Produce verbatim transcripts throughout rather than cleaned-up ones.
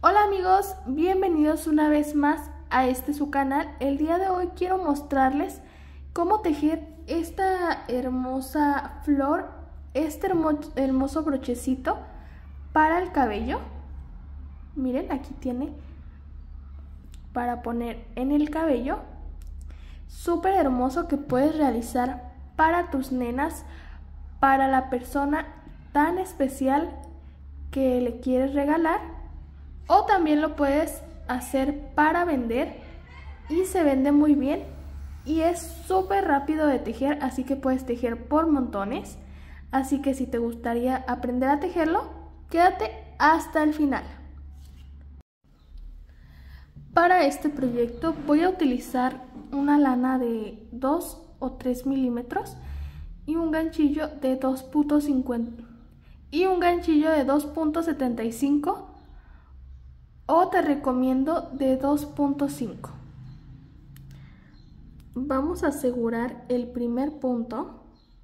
Hola amigos, bienvenidos una vez más a este su canal. El día de hoy quiero mostrarles cómo tejer esta hermosa flor, este hermo, hermoso brochecito para el cabello. Miren, aquí tiene para poner en el cabello. Súper hermoso que puedes realizar para tus nenas, para la persona tan especial que le quieres regalar. O también lo puedes hacer para vender y se vende muy bien y es súper rápido de tejer, así que puedes tejer por montones. Así que si te gustaría aprender a tejerlo, quédate hasta el final. Para este proyecto voy a utilizar una lana de dos o tres milímetros y un ganchillo de dos punto cincuenta y un ganchillo de dos punto setenta y cinco. O te recomiendo de dos punto cinco. Vamos a asegurar el primer punto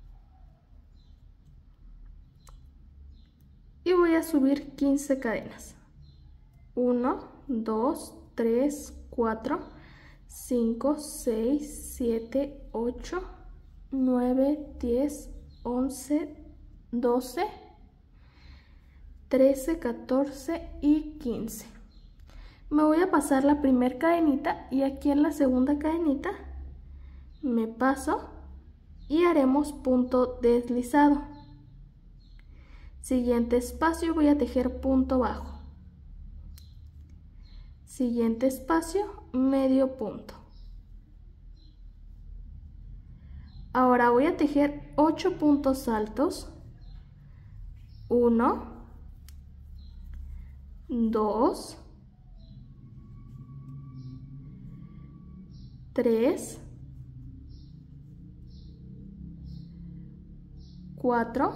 y voy a subir quince cadenas. uno, dos, tres, cuatro, cinco, seis, siete, ocho, nueve, diez, once, doce, trece, catorce y quince. Me voy a pasar la primera cadenita y aquí en la segunda cadenita me paso y haremos punto deslizado. Siguiente espacio voy a tejer punto bajo. Siguiente espacio, medio punto. Ahora voy a tejer ocho puntos altos. uno, dos, tres, cuatro,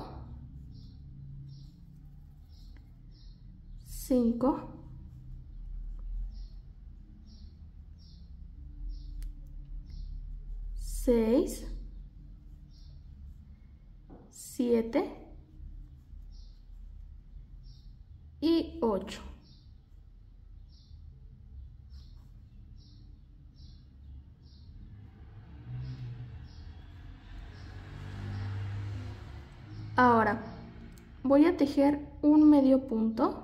cinco, seis, siete y ocho. Ahora voy a tejer un medio punto.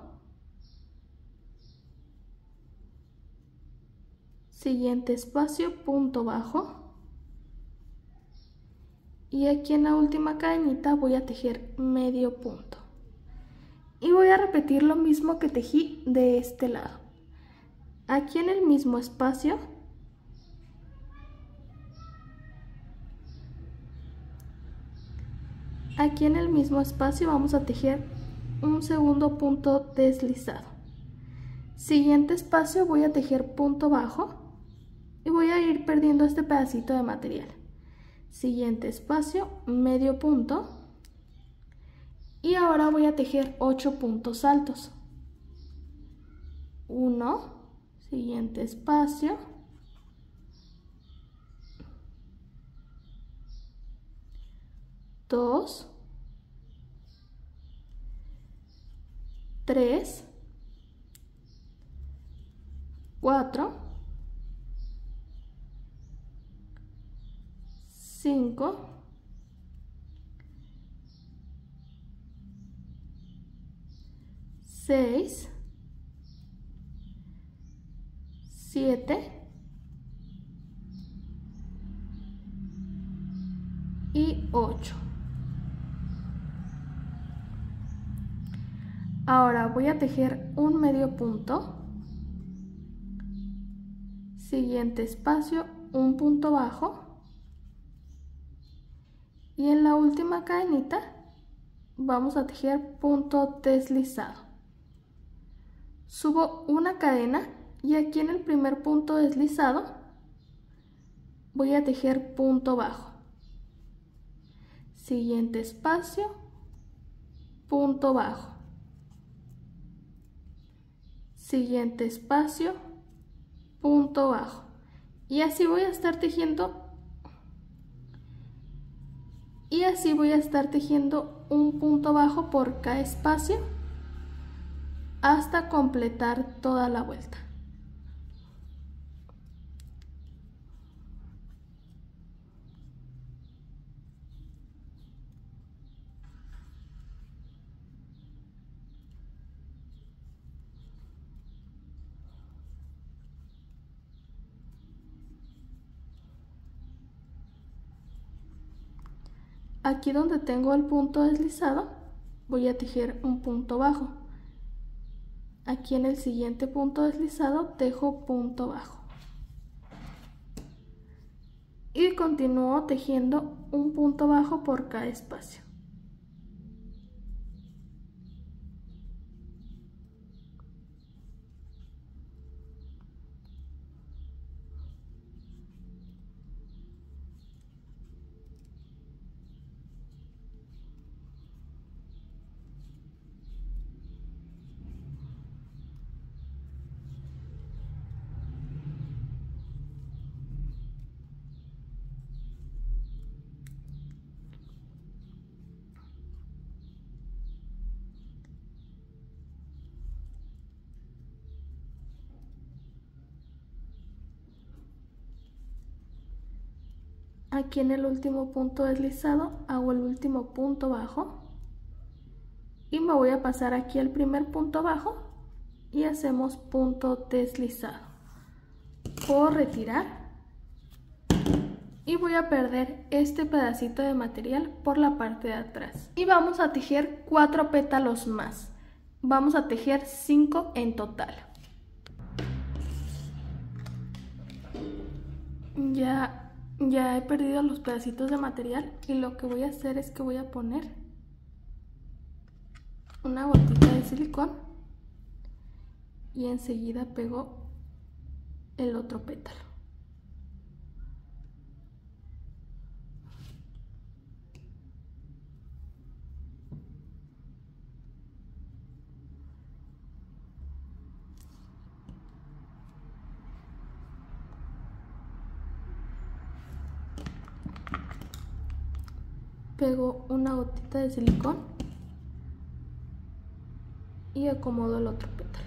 Siguiente espacio, punto bajo. Y aquí en la última cadenita voy a tejer medio punto. Y voy a repetir lo mismo que tejí de este lado. Aquí en el mismo espacio Aquí en el mismo espacio vamos a tejer un segundo punto deslizado. Siguiente espacio voy a tejer punto bajo y voy a ir perdiendo este pedacito de material. Siguiente espacio, medio punto y ahora voy a tejer ocho puntos altos. uno, siguiente espacio, dos, tres, cuatro, cinco, seis, siete y ocho. Ahora voy a tejer un medio punto, siguiente espacio, un punto bajo y en la última cadenita vamos a tejer punto deslizado. Subo una cadena y aquí en el primer punto deslizado voy a tejer punto bajo. Siguiente espacio, punto bajo. Siguiente espacio, punto bajo. Y así voy a estar tejiendo y así voy a estar tejiendo un punto bajo por cada espacio hasta completar toda la vuelta. Aquí donde tengo el punto deslizado, voy a tejer un punto bajo. Aquí en el siguiente punto deslizado tejo punto bajo. Y continúo tejiendo un punto bajo por cada espacio. Aquí en el último punto deslizado hago el último punto bajo y me voy a pasar aquí al primer punto bajo y hacemos punto deslizado. Puedo retirar y voy a perder este pedacito de material por la parte de atrás. Y vamos a tejer cuatro pétalos más. Vamos a tejer cinco en total. Ya Ya he perdido los pedacitos de material y lo que voy a hacer es que voy a poner una gotita de silicón y enseguida pego el otro pétalo. Pego una gotita de silicón y acomodo el otro pétalo.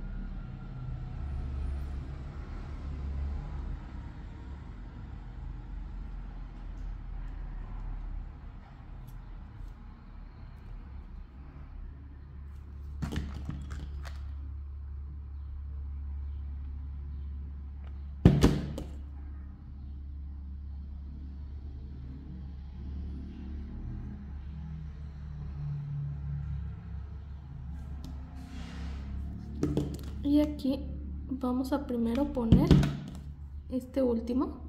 Y aquí vamos a primero poner este último.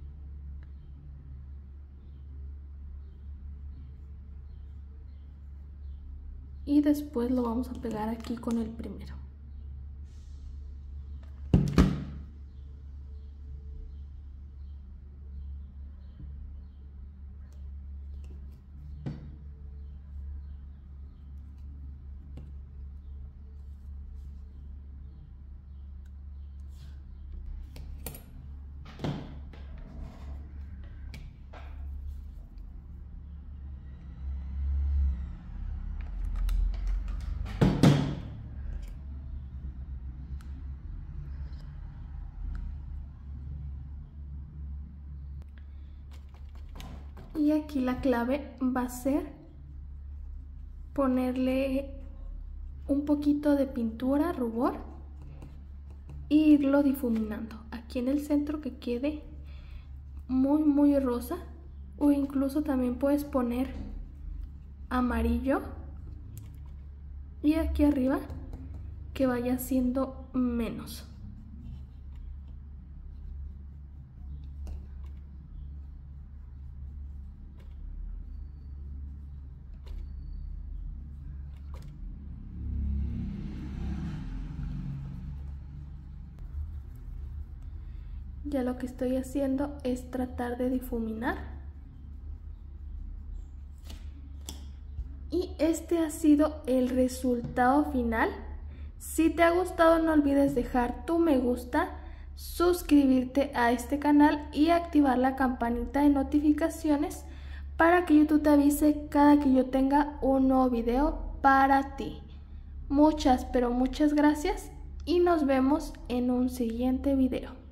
Y después lo vamos a pegar aquí con el primero. Y aquí la clave va a ser ponerle un poquito de pintura, rubor, e irlo difuminando. Aquí en el centro que quede muy muy rosa, o incluso también puedes poner amarillo, y aquí arriba que vaya siendo menos. Ya lo que estoy haciendo es tratar de difuminar. Y este ha sido el resultado final. Si te ha gustado, no olvides dejar tu me gusta, suscribirte a este canal y activar la campanita de notificaciones para que YouTube te avise cada que yo tenga un nuevo video para ti. Muchas, pero muchas gracias y nos vemos en un siguiente video.